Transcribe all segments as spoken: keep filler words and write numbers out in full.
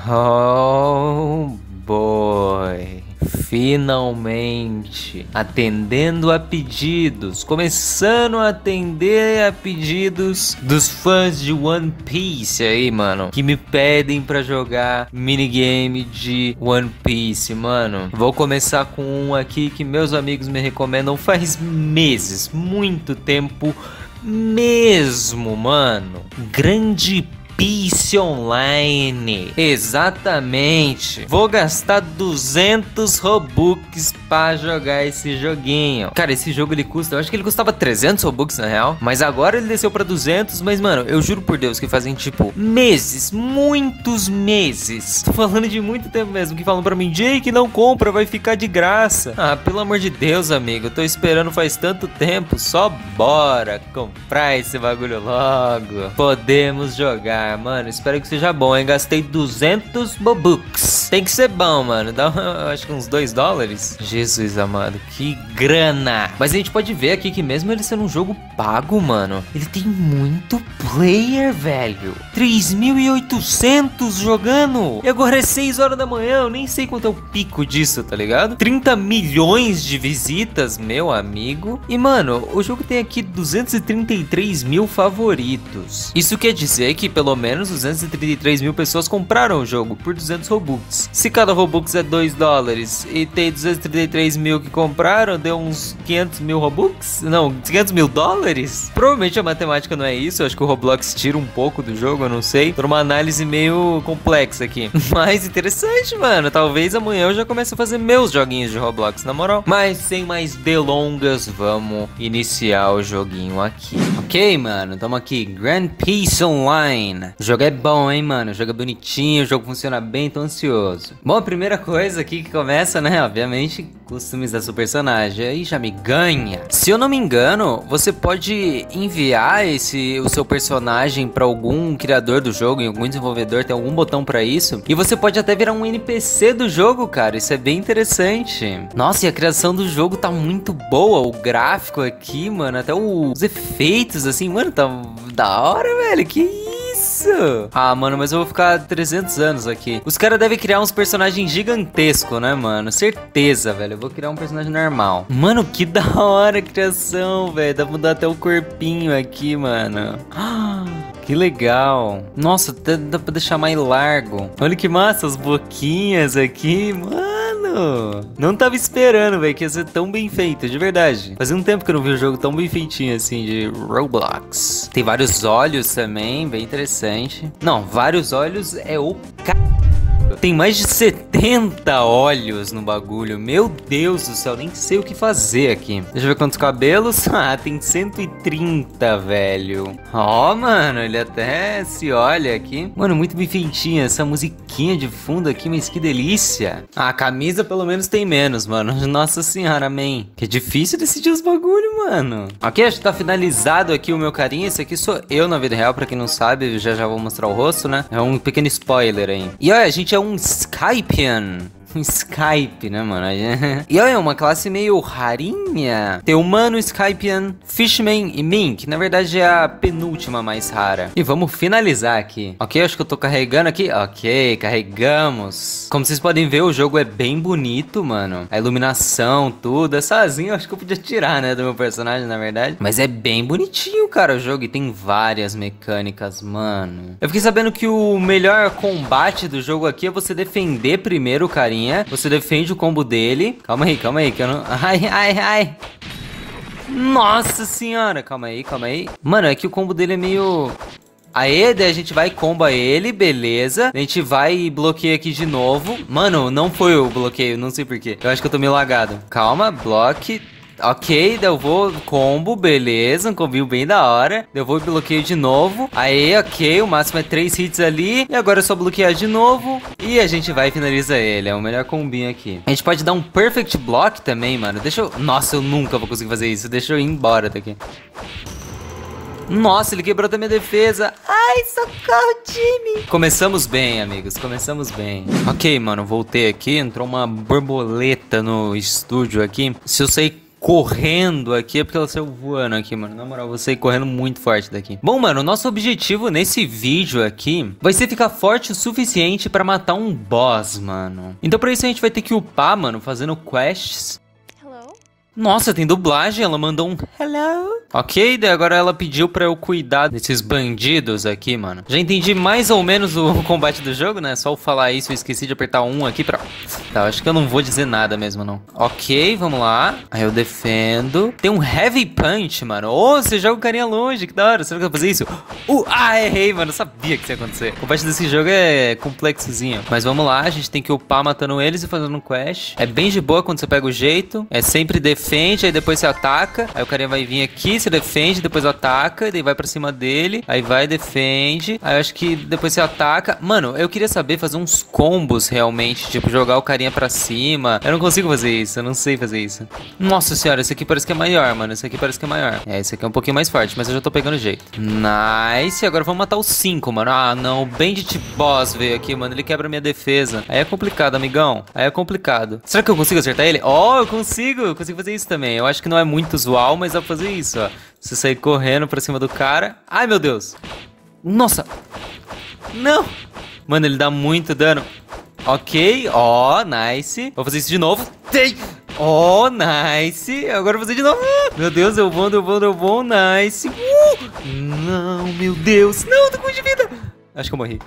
Oh boy, finalmente atendendo a pedidos, começando a atender a pedidos dos fãs de One Piece aí, mano, que me pedem pra jogar minigame de One Piece, mano. Vou começar com um aqui que meus amigos me recomendam faz meses, muito tempo mesmo, mano. Grande Piece Online. Exatamente. Vou gastar duzentos Robux pra jogar esse joguinho. Cara, esse jogo ele custa, eu acho que ele custava trezentos Robux na real, mas agora ele desceu pra duzentos. Mas mano, eu juro por Deus que fazem tipo meses, muitos meses, tô falando de muito tempo mesmo, que falam pra mim: Jake, não compra, vai ficar de graça. Ah, pelo amor de Deus, amigo, eu tô esperando faz tanto tempo. Só bora comprar esse bagulho logo. Podemos jogar. Mano, espero que seja bom, hein? Gastei duzentos Robux. Tem que ser bom, mano. Dá, acho que uns dois dólares. Jesus amado, que grana. Mas a gente pode ver aqui que mesmo ele sendo um jogo pago, mano, ele tem muito player, velho. três mil e oitocentos jogando. E agora é seis horas da manhã. Eu nem sei quanto é o pico disso, tá ligado? trinta milhões de visitas, meu amigo. E, mano, o jogo tem aqui duzentos e trinta e três mil favoritos. Isso quer dizer que pelo menos duzentos e trinta e três mil pessoas compraram o jogo por duzentos Robux. Se cada Robux é dois dólares e tem duzentos e trinta e três mil que compraram, deu uns quinhentos mil Robux? Não, quinhentos mil dólares? Provavelmente a matemática não é isso. Eu acho que o Roblox tira um pouco do jogo, eu não sei. Por uma análise meio complexa aqui. Mas interessante, mano. Talvez amanhã eu já comece a fazer meus joguinhos de Roblox, na moral. Mas sem mais delongas, vamos iniciar o joguinho aqui. Ok, mano, tamo aqui. Grand Piece Online. O jogo é bom, hein, mano? O jogo é bonitinho, o jogo funciona bem, tô ansioso. Bom, a primeira coisa aqui que começa, né, obviamente, customizar seu personagem. Aí já me ganha. Se eu não me engano, você pode enviar esse, o seu personagem pra algum criador do jogo, em algum desenvolvedor, tem algum botão pra isso. E você pode até virar um N P C do jogo, cara. Isso é bem interessante. Nossa, e a criação do jogo tá muito boa. O gráfico aqui, mano, até os efeitos, assim, mano, tá da hora, velho. Que isso? Ah, mano, mas eu vou ficar trezentos anos aqui. Os caras devem criar uns personagens gigantescos, né, mano? Certeza, velho. Eu vou criar um personagem normal. Mano, que da hora a criação, velho. Dá pra mudar até o corpinho aqui, mano. Ah, que legal. Nossa, até dá pra deixar mais largo. Olha que massa, as boquinhas aqui, mano. Não tava esperando, velho, que ia ser tão bem feito, de verdade. Fazia um tempo que eu não vi um jogo tão bem feitinho assim de Roblox. Tem vários olhos também, bem interessante. Não, vários olhos é o c... Tem mais de setenta olhos no bagulho. Meu Deus do céu, nem sei o que fazer aqui. Deixa eu ver quantos cabelos. Ah, tem cento e trinta, velho. Ó, oh, mano, ele até se olha aqui. Mano, muito bem feitinha essa musiquinha de fundo aqui, mas que delícia. Ah, a camisa pelo menos tem menos, mano. Nossa senhora, man. Que difícil decidir os bagulho, mano. Ok, acho que tá finalizado aqui o meu carinha. Esse aqui sou eu na vida real, pra quem não sabe. Eu já já vou mostrar o rosto, né? É um pequeno spoiler aí. E olha, a gente é um Skypian. Um Skype, né, mano? E olha, uma classe meio rarinha. Tem humano, Skypian, Fishman e Mink. Na verdade é a penúltima mais rara. E vamos finalizar aqui. Ok, acho que eu tô carregando aqui. Ok, carregamos. Como vocês podem ver, o jogo é bem bonito, mano. A iluminação, tudo. Essa asinha eu acho que eu podia tirar, né, do meu personagem, na verdade. Mas é bem bonitinho, cara, o jogo. E tem várias mecânicas, mano. Eu fiquei sabendo que o melhor combate do jogo aqui é você defender primeiro o carinha. Você defende o combo dele. Calma aí, calma aí, que eu não... Ai, ai, ai. Nossa senhora. Calma aí, calma aí. Mano, é que o combo dele é meio... Aê, daí a gente vai e comba ele, beleza. A gente vai e bloqueia aqui de novo. Mano, não foi o bloqueio, não sei porquê. Eu acho que eu tô meio lagado. Calma, bloque... Ok, daí eu vou combo, beleza, um combinho bem da hora. Eu vou e bloqueio de novo. Aí, ok, o máximo é três hits ali. E agora é só bloquear de novo. E a gente vai e finaliza ele, é o melhor combinho aqui. A gente pode dar um perfect block também, mano. Deixa eu... Nossa, eu nunca vou conseguir fazer isso. Deixa eu ir embora daqui. Nossa, ele quebrou da minha defesa. Ai, socorro, time. Começamos bem, amigos. Começamos bem. Ok, mano, voltei aqui. Entrou uma borboleta no estúdio aqui. Se eu sei correndo aqui é porque ela saiu voando aqui, mano. Na moral, você correndo muito forte daqui. Bom, mano, o nosso objetivo nesse vídeo aqui vai ser ficar forte o suficiente pra matar um boss, mano. Então pra isso a gente vai ter que upar, mano, fazendo quests. Nossa, tem dublagem, ela mandou um hello. Ok, daí agora ela pediu pra eu cuidar desses bandidos aqui, mano. Já entendi mais ou menos o combate do jogo, né? Só eu falar isso, eu esqueci de apertar um aqui pra... Tá, acho que eu não vou dizer nada mesmo, não. Ok, vamos lá. Aí eu defendo. Tem um heavy punch, mano. Ô, oh, você joga o carinha longe, que da hora. Será que eu vou fazer isso? Uh, ah, errei, mano. Eu sabia que isso ia acontecer. O combate desse jogo é complexozinho. Mas vamos lá, a gente tem que upar matando eles e fazendo um quest. É bem de boa quando você pega o jeito. É sempre defende, aí depois você ataca. Aí o carinha vai vir aqui, você defende, depois ataca. E daí vai pra cima dele. Aí vai, defende. Aí eu acho que depois você ataca. Mano, eu queria saber fazer uns combos realmente. Tipo, jogar o carinha pra cima. Eu não consigo fazer isso, eu não sei fazer isso. Nossa senhora, esse aqui parece que é maior, mano. Esse aqui parece que é maior. É, esse aqui é um pouquinho mais forte, mas eu já tô pegando jeito. Nice, agora vamos matar os cinco, mano. Ah, não, o Bandit Boss veio aqui, mano. Ele quebra minha defesa. Aí é complicado, amigão. Aí é complicado. Será que eu consigo acertar ele? Ó, oh, eu consigo, eu consigo fazer isso também. Eu acho que não é muito usual, mas dá pra fazer isso, ó. Você sair correndo pra cima do cara. Ai, meu Deus. Nossa. Não. Mano, ele dá muito dano. Ok, ó, oh, nice. Vou fazer isso de novo. Ó, oh, nice. Agora eu vou fazer de novo. Meu Deus, eu vou, eu vou, eu vou, nice. Uh! Não, meu Deus. Não, eu tô com de vida. Acho que eu morri.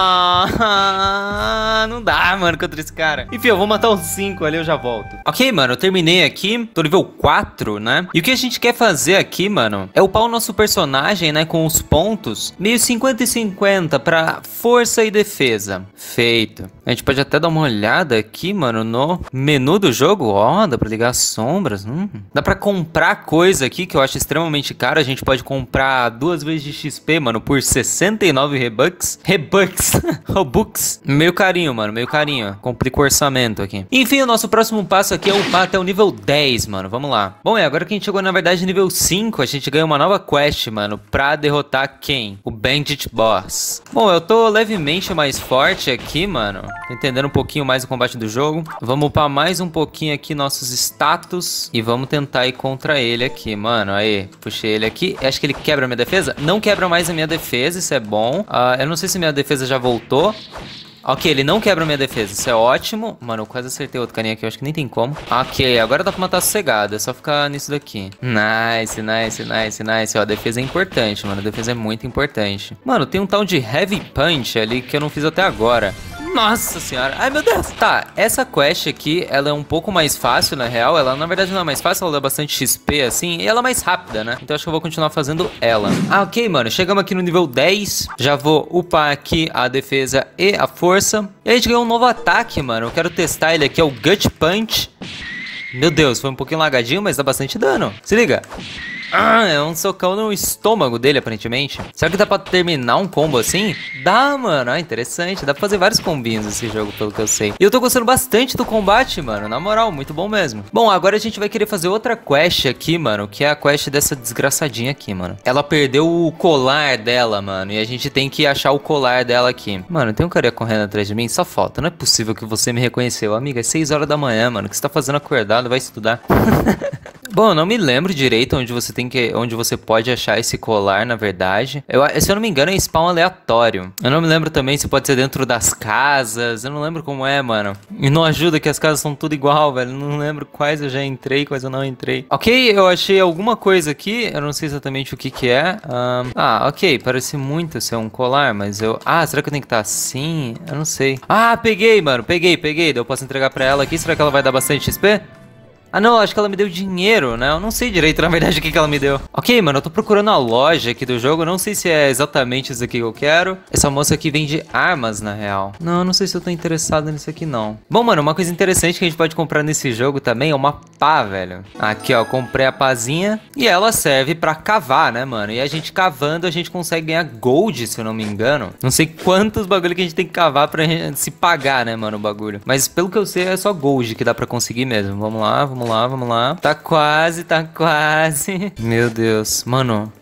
Ah, não dá, mano, contra esse cara. Enfim, eu vou matar os cinco ali, eu já volto. Ok, mano, eu terminei aqui. Tô nível quatro, né? E o que a gente quer fazer aqui, mano, é upar o nosso personagem, né, com os pontos meio cinquenta e cinquenta pra força e defesa. Feito. A gente pode até dar uma olhada aqui, mano, no menu do jogo. Ó, dá pra ligar as sombras. Hum. Dá pra comprar coisa aqui que eu acho extremamente caro. A gente pode comprar duas vezes de X P, mano, por sessenta e nove rebucks. Rebucks. Robux. Meio carinho, mano. Meio carinho. Complica o orçamento aqui. Enfim, o nosso próximo passo aqui é upar até o nível dez, mano. Vamos lá. Bom, e agora que a gente chegou, na verdade, no nível cinco, a gente ganha uma nova quest, mano, pra derrotar quem? O Bandit Boss. Bom, eu tô levemente mais forte aqui, mano. Tô entendendo um pouquinho mais o combate do jogo. Vamos upar mais um pouquinho aqui nossos status. E vamos tentar ir contra ele aqui, mano. Aí, puxei ele aqui. Acho que ele quebra a minha defesa. Não quebra mais a minha defesa, isso é bom. Uh, eu não sei se minha defesa já voltou. Ok, ele não quebra minha defesa, isso é ótimo. Mano, eu quase acertei outro carinha aqui, eu acho que nem tem como. Ok, agora dá pra matar sossegado, é só ficar nisso daqui. Nice, nice, nice, nice. Ó, a defesa é importante, mano, a defesa é muito importante. Mano, tem um tal de Heavy Punch ali que eu não fiz até agora. Nossa senhora, ai meu Deus. Tá, essa quest aqui, ela é um pouco mais fácil, na real. Ela na verdade não é mais fácil, ela dá bastante X P assim. E ela é mais rápida, né? Então acho que eu vou continuar fazendo ela. Ah, ok, mano, chegamos aqui no nível dez. Já vou upar aqui a defesa e a força. E a gente ganhou um novo ataque, mano. Eu quero testar ele aqui, é o Gut Punch. Meu Deus, foi um pouquinho lagadinho, mas dá bastante dano. Se liga. Ah, é um socão no estômago dele, aparentemente. Será que dá pra terminar um combo assim? Dá, mano. Ah, interessante. Dá pra fazer vários combinhos nesse jogo, pelo que eu sei. E eu tô gostando bastante do combate, mano. Na moral, muito bom mesmo. Bom, agora a gente vai querer fazer outra quest aqui, mano. Que é a quest dessa desgraçadinha aqui, mano. Ela perdeu o colar dela, mano. E a gente tem que achar o colar dela aqui. Mano, tem um cara correndo atrás de mim. Só falta. Não é possível que você me reconheceu. Amiga, é seis horas da manhã, mano. O que você tá fazendo acordado? Vai estudar. Bom, eu não me lembro direito onde você tem que, onde você pode achar esse colar, na verdade. Eu, se eu não me engano, é spawn aleatório. Eu não me lembro também se pode ser dentro das casas. Eu não lembro como é, mano. E não ajuda que as casas são tudo igual, velho. Não lembro quais eu já entrei, quais eu não entrei. Ok, eu achei alguma coisa aqui. Eu não sei exatamente o que que é. Um, ah, ok. Parece muito ser um colar, mas eu... Ah, será que eu tenho que estar assim? Eu não sei. Ah, peguei, mano. Peguei, peguei. Eu posso entregar pra ela aqui. Será que ela vai dar bastante X P? Ah, não, acho que ela me deu dinheiro, né? Eu não sei direito, na verdade, o que que ela me deu. Ok, mano, eu tô procurando a loja aqui do jogo. Eu não sei se é exatamente isso aqui que eu quero. Essa moça aqui vende armas, na real. Não, eu não sei se eu tô interessado nisso aqui, não. Bom, mano, uma coisa interessante que a gente pode comprar nesse jogo também é uma pá, velho. Aqui, ó, comprei a pazinha. E ela serve pra cavar, né, mano? E a gente cavando, a gente consegue ganhar gold, se eu não me engano. Não sei quantos bagulho que a gente tem que cavar pra gente se pagar, né, mano, o bagulho. Mas pelo que eu sei, é só gold que dá pra conseguir mesmo. Vamos lá, vamos Vamos lá, vamos lá. Tá quase, tá quase. Meu Deus. Mano,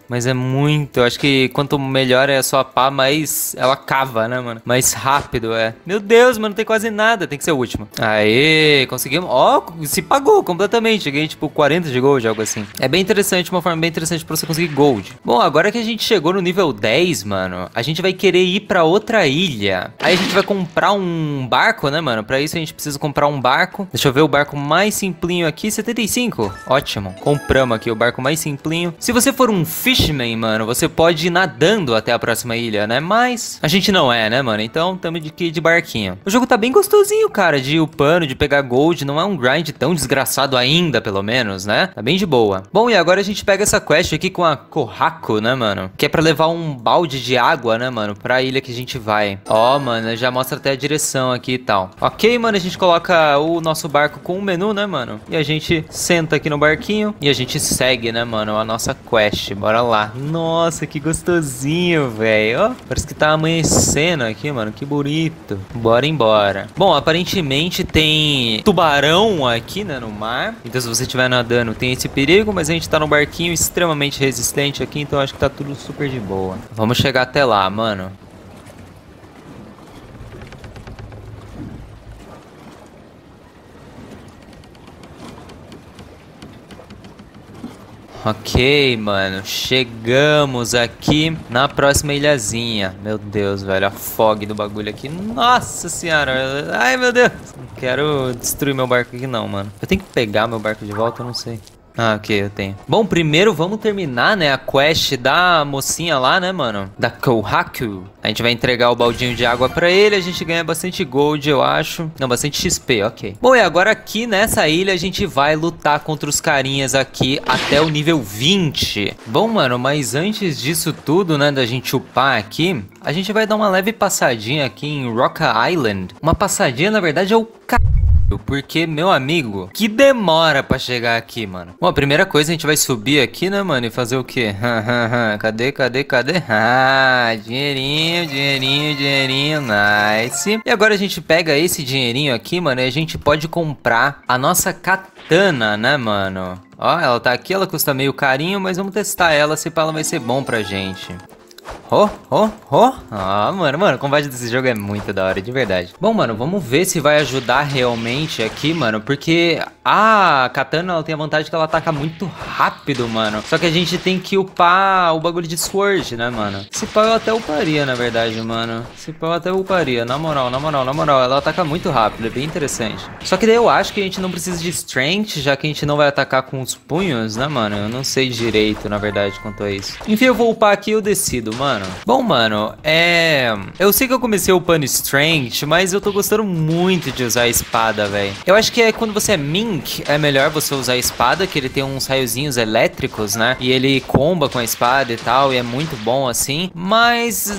Mas é muito. Eu acho que quanto melhor é a sua pá, mais ela cava, né, mano? Mais rápido é. Meu Deus, mano, não tem quase nada. Tem que ser o último. Aê, conseguimos. Ó, oh, se pagou completamente. Ganhei tipo quarenta de gold, algo assim. É bem interessante, uma forma bem interessante pra você conseguir gold. Bom, agora que a gente chegou no nível dez, mano, a gente vai querer ir pra outra ilha. Aí a gente vai comprar um barco, né, mano? Pra isso a gente precisa comprar um barco. Deixa eu ver o barco mais simplinho aqui, setenta e cinco. Ótimo. Compramos aqui o barco mais simplinho. Se você for um fishman, mano, você pode ir nadando até a próxima ilha, né? Mas a gente não é, né, mano? Então tamo de que de barquinho. O jogo tá bem gostosinho, cara, de ir upando, de pegar gold. Não é um grind tão desgraçado ainda, pelo menos, né? Tá bem de boa. Bom, e agora a gente pega essa quest aqui com a Kohaku, né, mano? Que é pra levar um balde de água, né, mano? Pra ilha que a gente vai. Ó, mano, já mostra até a direção aqui e tal. Ok, mano, a gente coloca o nosso barco com o menu, né, mano? E a gente senta aqui no barquinho e a gente segue, né, mano? A nossa quest. Bora lá. Nossa, que gostosinho, velho. Ó, parece que tá amanhecendo aqui, mano. Que bonito. Bora embora. Bom, aparentemente tem tubarão aqui, né, no mar. Então se você estiver nadando tem esse perigo, mas a gente tá no barquinho extremamente resistente aqui, então acho que tá tudo super de boa. Vamos chegar até lá, mano. Ok, mano, chegamos aqui na próxima ilhazinha. Meu Deus, velho, a fog do bagulho aqui. Nossa senhora, ai meu Deus. Não quero destruir meu barco aqui não, mano. Eu tenho que pegar meu barco de volta, eu não sei. Ah, ok, eu tenho. Bom, primeiro vamos terminar, né, a quest da mocinha lá, né, mano? Da Kohaku. A gente vai entregar o baldinho de água pra ele, a gente ganha bastante gold, eu acho. Não, bastante X P, ok. Bom, e agora aqui nessa ilha a gente vai lutar contra os carinhas aqui até o nível vinte. Bom, mano, mas antes disso tudo, né, da gente upar aqui, a gente vai dar uma leve passadinha aqui em Rock Island. Uma passadinha, na verdade, é o c... Porque, meu amigo, que demora pra chegar aqui, mano. Bom, a primeira coisa a gente vai subir aqui, né, mano, e fazer o quê? Cadê, cadê, cadê? Ah, dinheirinho, dinheirinho, dinheirinho, nice. E agora a gente pega esse dinheirinho aqui, mano, e a gente pode comprar a nossa katana, né, mano? Ó, ela tá aqui, ela custa meio carinho, mas vamos testar ela, se ela vai ser bom pra gente. Oh, oh, oh. Ah, mano, mano, o combate desse jogo é muito da hora, de verdade. Bom, mano, vamos ver se vai ajudar realmente aqui, mano. Porque a katana, ela tem a vantagem que ela ataca muito rápido, mano. Só que a gente tem que upar o bagulho de sword, né, mano? Se pá, eu até uparia, na verdade, mano. Se pá, eu até uparia, na moral, na moral, na moral. Ela ataca muito rápido, é bem interessante. Só que daí eu acho que a gente não precisa de strength, já que a gente não vai atacar com os punhos, né, mano? Eu não sei direito, na verdade, quanto a isso. Enfim, eu vou upar aqui e eu decido, mano. Bom, mano, é... Eu sei que eu comecei upando strength, mas eu tô gostando muito de usar a espada, velho. Eu acho que é quando você é Mink, é melhor você usar a espada, que ele tem uns raiozinhos elétricos, né? E ele comba com a espada e tal, e é muito bom assim. Mas,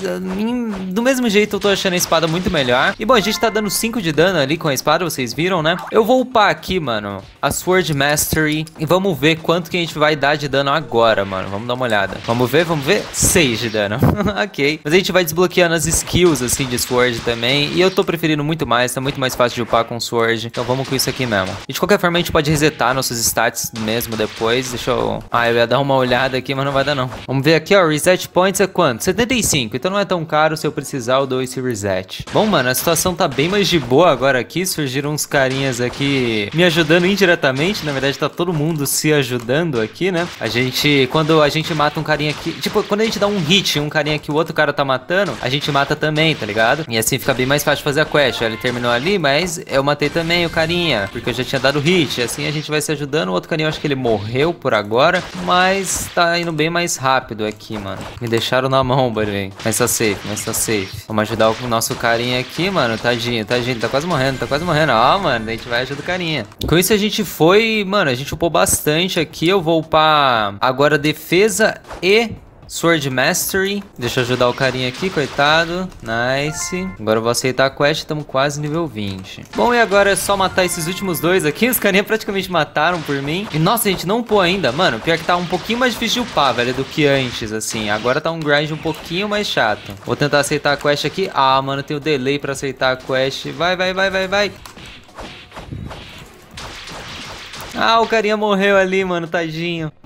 do mesmo jeito, eu tô achando a espada muito melhor. E, bom, a gente tá dando cinco de dano ali com a espada, vocês viram, né? Eu vou upar aqui, mano, a Sword Mastery. E vamos ver quanto que a gente vai dar de dano agora, mano. Vamos dar uma olhada. Vamos ver, vamos ver. seis de dano. Ok. Mas a gente vai desbloqueando as skills, assim, de Sword também. E eu tô preferindo muito mais. Tá muito mais fácil de upar com Sword. Então vamos com isso aqui mesmo. E de qualquer forma, a gente pode resetar nossos stats mesmo depois. Deixa eu... Ah, eu ia dar uma olhada aqui, mas não vai dar não. Vamos ver aqui, ó. Reset points é quanto? setenta e cinco. Então não é tão caro. Se eu precisar, eu dou esse reset. Bom, mano, a situação tá bem mais de boa agora aqui. Surgiram uns carinhas aqui me ajudando indiretamente. Na verdade, tá todo mundo se ajudando aqui, né? A gente... Quando a gente mata um carinha aqui... Tipo, quando a gente dá um hit, um carinha que o outro cara tá matando, a gente mata também, tá ligado? E assim fica bem mais fácil fazer a quest. Ele terminou ali, mas eu matei também o carinha, porque eu já tinha dado hit. Assim a gente vai se ajudando. O outro carinha, eu acho que ele morreu por agora, mas tá indo bem mais rápido aqui, mano. Me deixaram na mão, barulho. Mas tá safe, mas tá safe. Vamos ajudar o nosso carinha aqui, mano. Tadinho, tadinho. Ele tá quase morrendo, tá quase morrendo. Ó, mano, a gente vai ajudar o carinha. Com isso a gente foi, mano, a gente upou bastante aqui. Eu vou upar agora defesa e... Sword Mastery. Deixa eu ajudar o carinha aqui, coitado. Nice. Agora eu vou aceitar a quest, estamos quase nível vinte. Bom, e agora é só matar esses últimos dois aqui. Os carinha praticamente mataram por mim. E nossa, a gente não upou ainda. Mano, pior que tá um pouquinho mais difícil de upar, velho, do que antes, assim. Agora tá um grind um pouquinho mais chato. Vou tentar aceitar a quest aqui. Ah, mano, tem o delay pra aceitar a quest. Vai, vai, vai, vai, vai. Ah, o carinha morreu ali, mano, tadinho.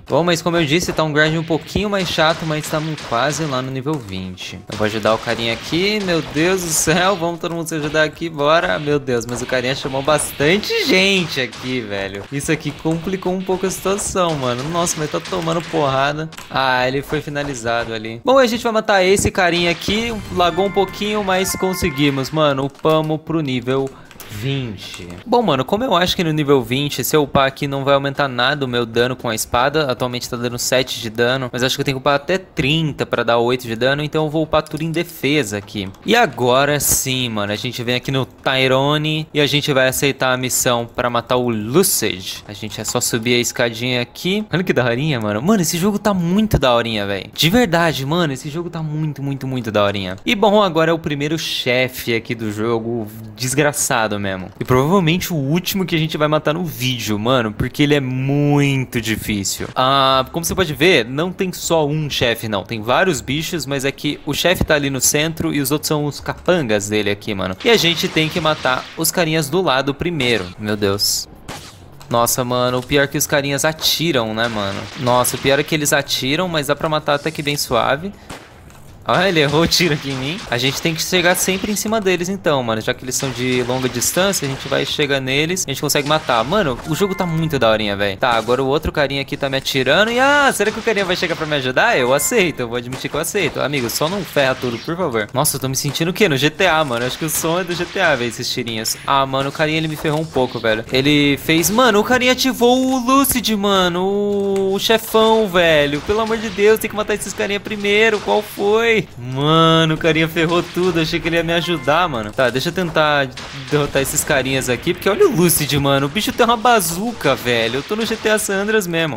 Bom, mas como eu disse, tá um grind um pouquinho mais chato, mas estamos quase lá no nível vinte. Eu vou ajudar o carinha aqui, meu Deus do céu, vamos todo mundo se ajudar aqui, bora. Meu Deus, mas o carinha chamou bastante gente aqui, velho. Isso aqui complicou um pouco a situação, mano. Nossa, mas tá tomando porrada. Ah, ele foi finalizado ali. Bom, a gente vai matar esse carinha aqui, lagou um pouquinho, mas conseguimos, mano. Upamos pro nível vinte. Bom, mano, como eu acho que no nível vinte, se eu upar aqui não vai aumentar nada o meu dano com a espada. Atualmente tá dando sete de dano, mas acho que eu tenho que upar até trinta pra dar oito de dano, então eu vou upar tudo em defesa aqui. E agora sim, mano, a gente vem aqui no Tyrone e a gente vai aceitar a missão pra matar o Lucid. A gente é só subir a escadinha aqui. Olha que daorinha, mano. Mano, esse jogo tá muito daorinha, velho. De verdade, mano, esse jogo tá muito, muito, muito daorinha. E bom, agora é o primeiro chefe aqui do jogo, desgraçado mesmo. E provavelmente o último que a gente vai matar no vídeo, mano, porque ele é muito difícil. Ah, como você pode ver, não tem só um chefe, não. Tem vários bichos, mas é que o chefe tá ali no centro e os outros são os capangas dele aqui, mano. E a gente tem que matar os carinhas do lado primeiro. Meu Deus. Nossa, mano, o pior é que os carinhas atiram, né, mano? Nossa, o pior é que eles atiram, mas dá pra matar até que bem suave. Ah, ele errou o tiro aqui em mim. A gente tem que chegar sempre em cima deles então, mano. Já que eles são de longa distância, a gente vai chegar neles, a gente consegue matar. Mano, o jogo tá muito daorinha, velho. Tá, agora o outro carinha aqui tá me atirando. E ah, será que o carinha vai chegar pra me ajudar? Eu aceito, eu vou admitir que eu aceito. Amigo, só não ferra tudo, por favor. Nossa, eu tô me sentindo o quê? No G T A, mano. Acho que o som é do G T A, velho, esses tirinhos. Ah, mano, o carinha, ele me ferrou um pouco, velho. Ele fez... Mano, o carinha ativou o Lucid, mano. O, o chefão, velho. Pelo amor de Deus, tem que matar esses carinha primeiro. Qual foi? Mano. Mano, o carinha ferrou tudo. Achei que ele ia me ajudar, mano. Tá, deixa eu tentar derrotar esses carinhas aqui. Porque olha o Lucid, mano. O bicho tem uma bazuca, velho. Eu tô no G T A San Andreas mesmo.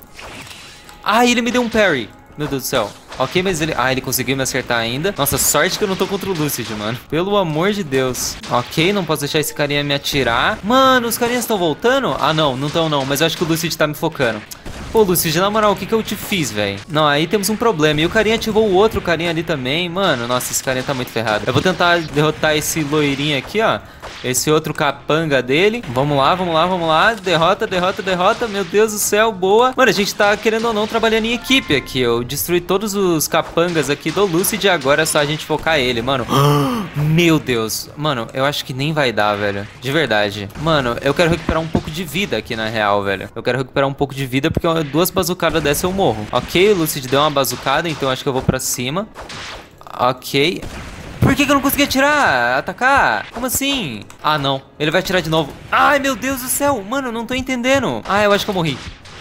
Ah, ele me deu um parry. Meu Deus do céu. Ok, mas ele... Ah, ele conseguiu me acertar ainda. Nossa, sorte que eu não tô contra o Lucid, mano. Pelo amor de Deus. Ok, não posso deixar esse carinha me atirar. Mano, os carinhas estão voltando? Ah, não, não estão não. Mas eu acho que o Lucid tá me focando. Pô, Lucid, na moral, o que que eu te fiz, velho? Não, aí temos um problema. E o carinha ativou o outro carinha ali também. Mano, nossa, esse carinha tá muito ferrado. Eu vou tentar derrotar esse loirinho aqui, ó. Esse outro capanga dele. Vamos lá, vamos lá, vamos lá. Derrota, derrota, derrota. Meu Deus do céu, boa. Mano, a gente tá, querendo ou não, trabalhando em equipe aqui. Eu destruí todos os capangas aqui do Lucid e agora é só a gente focar ele, mano. Meu Deus. Mano, eu acho que nem vai dar, velho. De verdade. Mano, eu quero recuperar um pouco de vida aqui, na real, velho. Eu quero recuperar um pouco de vida porque duas bazucadas dessa eu morro. Ok, o Lucid deu uma bazucada, então acho que eu vou pra cima. Ok. Por que que eu não consegui atirar? Atacar? Como assim? Ah, não. Ele vai atirar de novo. Ai, meu Deus do céu. Mano, não tô entendendo. Ah, eu acho que eu morri.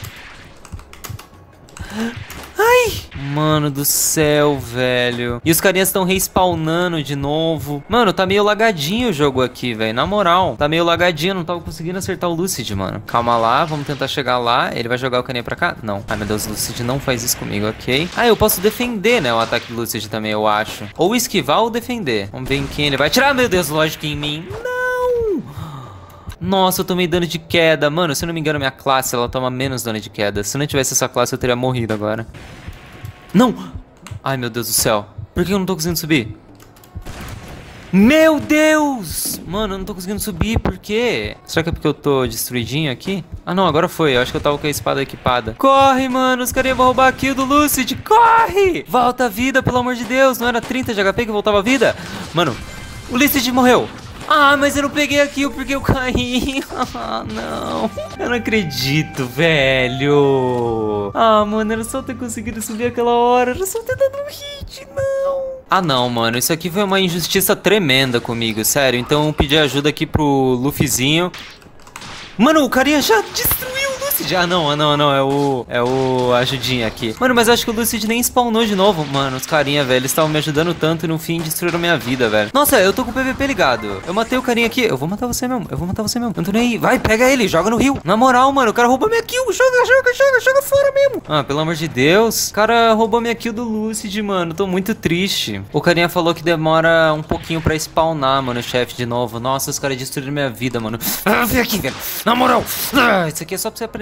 Ai, mano do céu, velho. E os carinhas estão respawnando de novo. Mano, tá meio lagadinho o jogo aqui, velho. Na moral, tá meio lagadinho. Não tava conseguindo acertar o Lucid, mano. Calma lá, vamos tentar chegar lá. Ele vai jogar o carinha pra cá? Não. Ai, meu Deus, o Lucid não faz isso comigo, ok? Ah, eu posso defender, né, o ataque do Lucid também, eu acho. Ou esquivar ou defender. Vamos ver em quem ele vai atirar. Meu Deus, lógico, em mim. Não! Nossa, eu tomei dano de queda. Mano, se eu não me engano, minha classe, ela toma menos dano de queda. Se não tivesse essa classe, eu teria morrido agora. Não! Ai, meu Deus do céu. Por que eu não tô conseguindo subir? Meu Deus! Mano, eu não tô conseguindo subir, por quê? Será que é porque eu tô destruidinho aqui? Ah, não, agora foi. Eu acho que eu tava com a espada equipada. Corre, mano! Os caras vão roubar a kill do Lucid. Corre! Volta a vida, pelo amor de Deus. Não era trinta de H P que voltava a vida? Mano, o Lucid morreu. Ah, mas eu não peguei a kill porque eu caí. Ah, não. Eu não acredito, velho. Ah, mano, era só ter conseguido subir aquela hora. Era só ter dado um hit, não. Ah, não, mano. Isso aqui foi uma injustiça tremenda comigo, sério. Então eu pedi ajuda aqui pro Luffyzinho. Mano, o carinha já destruiu o Lucid. Ah, não, ah, não, não. É o... É o ajudinha aqui. Mano, mas acho que o Lucid nem spawnou de novo. Mano, os carinha, velho, eles estavam me ajudando tanto e no fim destruíram minha vida, velho. Nossa, eu tô com o P V P ligado. Eu matei o carinha aqui. Eu vou matar você mesmo. Eu vou matar você mesmo. Eu não tô nem aí. Vai, pega ele. Joga no rio. Na moral, mano, o cara roubou minha kill. Joga, joga, joga, joga fora mesmo. Ah, pelo amor de Deus. O cara roubou minha kill do Lucid, mano. Tô muito triste. O carinha falou que demora um pouquinho pra spawnar, mano, o chefe de novo. Nossa, os caras destruíram minha vida, mano. Ah, vem aqui, velho. Na moral. Ah, isso aqui é só pra você aprender.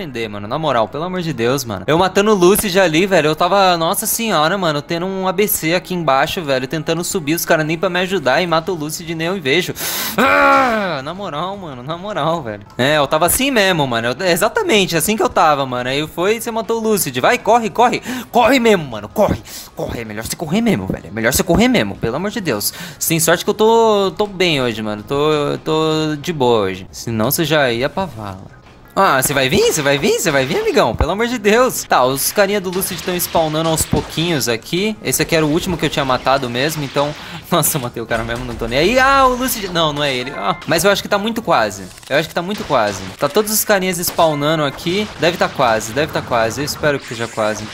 aprender, mano. Na moral, pelo amor de Deus, mano. Eu matando o Lucid ali, velho. Eu tava, nossa senhora, mano, tendo um A B C aqui embaixo, velho. Tentando subir, os caras nem pra me ajudar. E mata o Lucid, nem eu vejo. Ah, na moral, mano. Na moral, velho. É, eu tava assim mesmo, mano. Eu, exatamente, assim que eu tava, mano. Aí foi e você matou o Lucid. Vai, corre, corre. Corre mesmo, mano. Corre. Corre. É melhor você correr mesmo, velho. É melhor você correr mesmo, pelo amor de Deus. Você tem sorte que eu tô, tô bem hoje, mano. Tô, tô de boa hoje. Senão você já ia pra vala. Ah, você vai vir? Você vai vir? Você vai vir, amigão? Pelo amor de Deus. Tá, os carinha do Lucid estão spawnando aos pouquinhos aqui. Esse aqui era o último que eu tinha matado mesmo, então... Nossa, eu matei o cara mesmo, não tô nem aí. Ah, o Lucid... Não, não é ele. Ah, mas eu acho que tá muito quase. Eu acho que tá muito quase. Tá todos os carinhas spawnando aqui. Deve tá quase, deve tá quase. Eu espero que seja quase.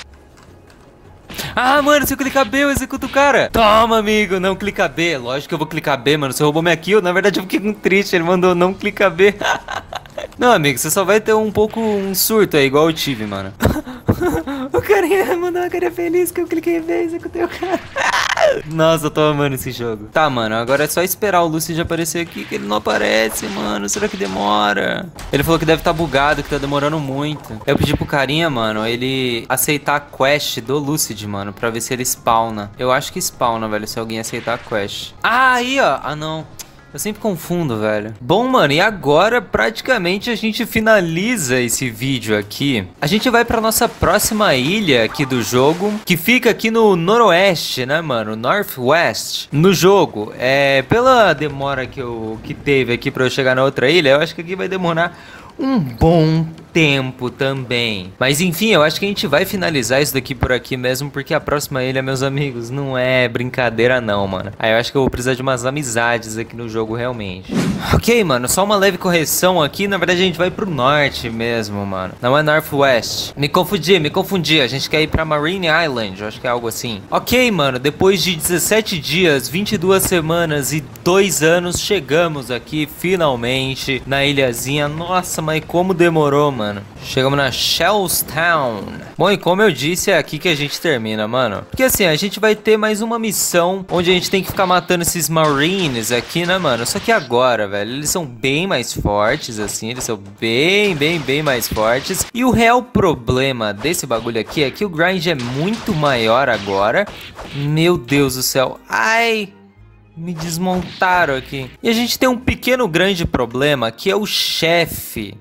Ah, mano, se eu clicar B, eu executo o cara. Toma, amigo, não clica B. Lógico que eu vou clicar B, mano. Você roubou minha kill. Na verdade, eu fiquei com triste. Ele mandou não clica B. Não, amigo, você só vai ter um pouco um surto aí, igual eu tive, mano. O carinha mandou uma cara feliz que eu cliquei B e executei o cara. Nossa, eu tô amando esse jogo. Tá, mano, agora é só esperar o Lucid aparecer aqui, que ele não aparece, mano. Será que demora? Ele falou que deve estar bugado, que tá demorando muito. Eu pedi pro carinha, mano, ele aceitar a quest do Lucid, mano, pra ver se ele spawna. Eu acho que spawna, velho, se alguém aceitar a quest. Ah, aí, ó. Ah, não. Eu sempre confundo, velho. Bom, mano, e agora praticamente a gente finaliza esse vídeo aqui. A gente vai pra nossa próxima ilha aqui do jogo, que fica aqui no noroeste, né, mano? Northwest. No jogo, é... Pela demora que, eu, que teve aqui pra eu chegar na outra ilha, eu acho que aqui vai demorar um bom tempo também. Mas enfim, eu acho que a gente vai finalizar isso daqui por aqui mesmo, porque a próxima ilha, meus amigos, não é brincadeira não, mano. Aí eu acho que eu vou precisar de umas amizades aqui no jogo realmente. Ok, mano, só uma leve correção aqui. Na verdade a gente vai pro norte mesmo, mano. Não é Northwest. Me confundi, me confundi. A gente quer ir pra Marine Island, eu acho que é algo assim. Ok, mano, depois de dezessete dias, vinte e duas semanas e dois anos, chegamos aqui finalmente na ilhazinha. Nossa, mas como demorou, mano. Chegamos na Shellstown. Bom, e como eu disse, é aqui que a gente termina, mano. Porque assim, a gente vai ter mais uma missão onde a gente tem que ficar matando esses Marines aqui, né, mano? Só que agora, velho, eles são bem mais fortes, assim. Eles são bem, bem, bem mais fortes. E o real problema desse bagulho aqui é que o grind é muito maior agora. Meu Deus do céu. Ai... Me desmontaram aqui. E a gente tem um pequeno grande problema, que é o chefe.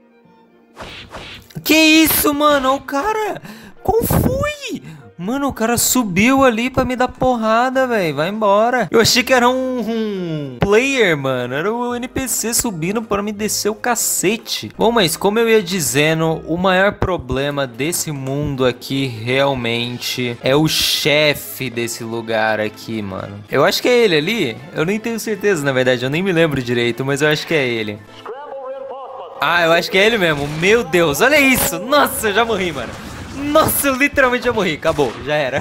Que isso, mano? O cara... Qual foi? Mano, o cara subiu ali pra me dar porrada, velho. Vai embora. Eu achei que era um, um player, mano. Era o N P C subindo pra me descer o cacete. Bom, mas como eu ia dizendo, o maior problema desse mundo aqui realmente é o chefe desse lugar aqui, mano. Eu acho que é ele ali. Eu nem tenho certeza, na verdade. Eu nem me lembro direito, mas eu acho que é ele. Ah, eu acho que é ele mesmo. Meu Deus, olha isso. Nossa, eu já morri, mano. Nossa, eu literalmente já morri. Acabou, já era.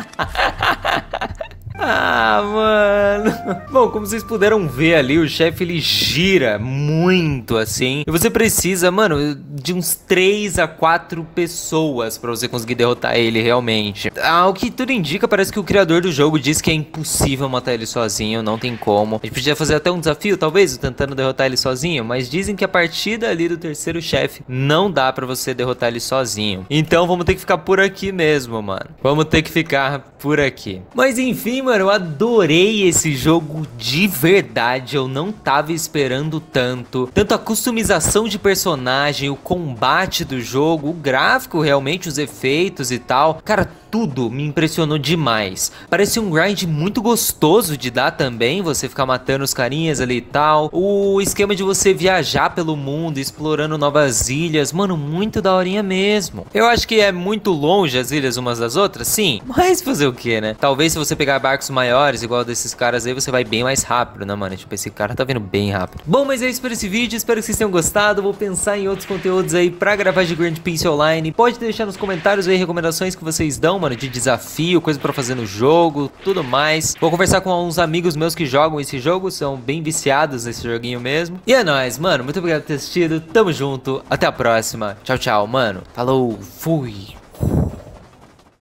Ah, mano. Bom, como vocês puderam ver ali, o chefe ele gira muito assim. E você precisa, mano, de uns três a quatro pessoas pra você conseguir derrotar ele realmente. Ao que tudo indica, parece que o criador do jogo diz que é impossível matar ele sozinho, não tem como. A gente podia fazer até um desafio, talvez, tentando derrotar ele sozinho. Mas dizem que a partir dali do terceiro chefe, não dá pra você derrotar ele sozinho. Então vamos ter que ficar por aqui mesmo, mano. Vamos ter que ficar por aqui. Mas enfim, mano. Mano, eu adorei esse jogo de verdade, eu não tava esperando tanto. Tanto a customização de personagem, o combate do jogo, o gráfico realmente, os efeitos e tal. Cara, tudo me impressionou demais. Parece um grind muito gostoso de dar também, você ficar matando os carinhas ali e tal. O esquema de você viajar pelo mundo, explorando novas ilhas, mano, muito daorinha mesmo. Eu acho que é muito longe as ilhas umas das outras, sim, mas fazer o que, né? Talvez se você pegar barcos maiores, igual desses caras aí, você vai bem mais rápido, né, mano? Tipo, esse cara tá vindo bem rápido. Bom, mas é isso por esse vídeo, espero que vocês tenham gostado. Vou pensar em outros conteúdos aí pra gravar de Grand Pince Online. Pode deixar nos comentários aí recomendações que vocês dão, mano, de desafio, coisa pra fazer no jogo, tudo mais. Vou conversar com uns amigos meus que jogam esse jogo, são bem viciados nesse joguinho mesmo. E é nóis, mano, muito obrigado por ter assistido, tamo junto, até a próxima. Tchau, tchau, mano. Falou, fui.